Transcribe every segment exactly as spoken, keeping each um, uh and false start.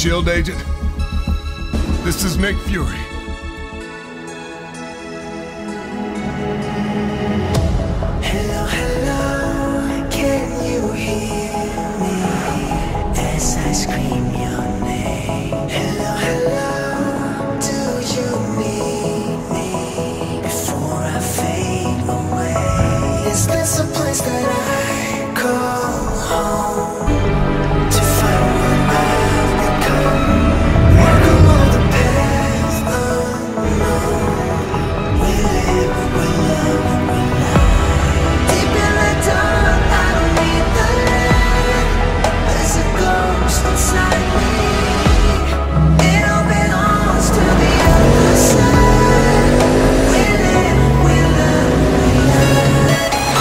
Shield agent. This is Nick Fury. Hello, hello, can you hear me as I scream your name? Hello, hello, do you need me before I fade away? Is this a place that I call home to find what I've become? Walk along the path unknown. We live, we love, we lie. Deep in the dark, I don't need the light. There's a ghost inside me. It all belongs to the other side. We live, we love, we lie.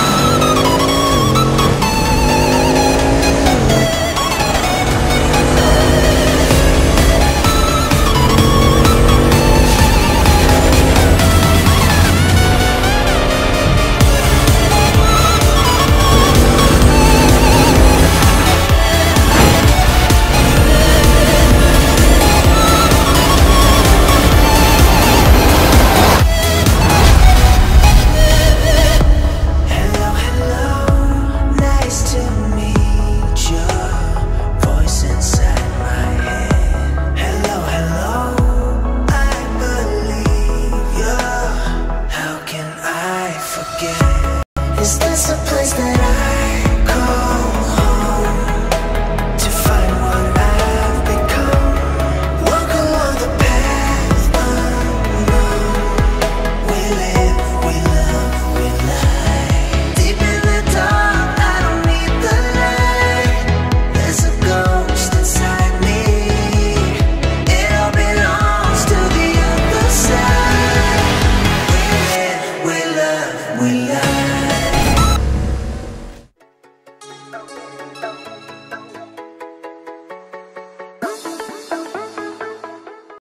Hello, hello, nice to meet you. Voice inside my head. Hello, hello, I believe you. How can I forget? Is this a place that I call home to find what I've become? Walk along the path unknown. We live, we love, we lie. Deep in the dark, I don't need the light. There's a ghost inside me. It all belongs to the other side. We live, we love, we lie.